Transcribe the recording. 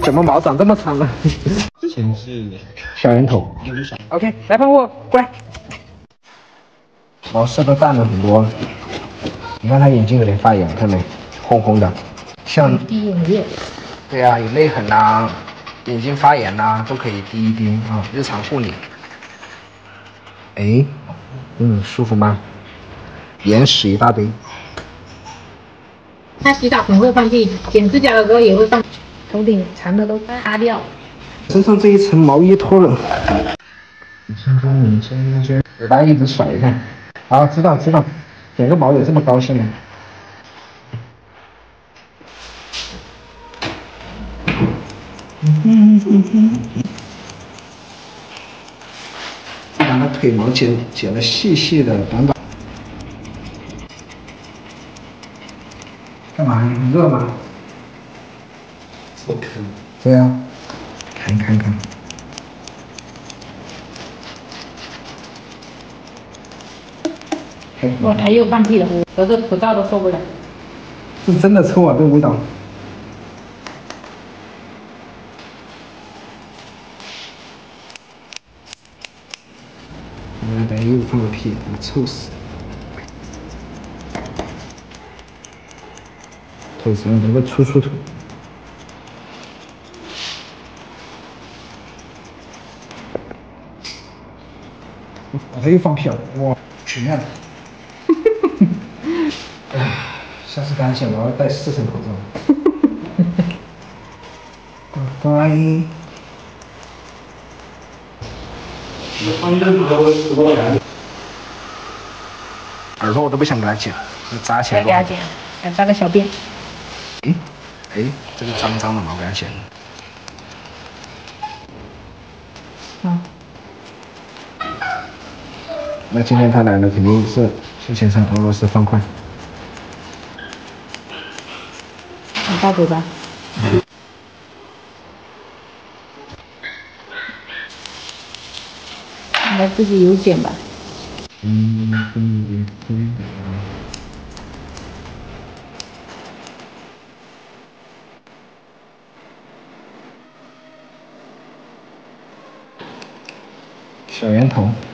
怎么毛长这么长呢？ 之前是小圆头。OK， 来帮我过来。毛色都淡了很多，你看它眼睛有点发炎，看没？红红的，像滴眼液。 对啊，有泪痕呐，眼睛发炎呐，都可以滴一滴啊，日常护理。哎，舒服吗？眼屎一大堆。 他洗澡可能会放屁，剪指甲的时候也会放，头顶长的都擦掉。 身上这一层毛衣脱了。你先，嘴巴一直甩看。好，知道，剪个毛有这么高兴吗？把它腿毛剪得细细的、短短。干嘛？很热吗？ 不可能。 对啊，看。 哇，他又放屁了，我这口罩都受不了。 是真的臭啊，这味道。等又放个屁，臭死！头上能够出土。他又放屁了，哇，全面了。哎，下次干线我要戴4层口罩。拜拜。耳朵我都不想给他剪，扎起来。 给他剪，想扎个小辫。 哎，这个脏脏的嘛，我给他剪。那今天他来了，肯定是事情上俄罗斯方块。 你大嘴巴。应该自己有剪吧。 小圆头。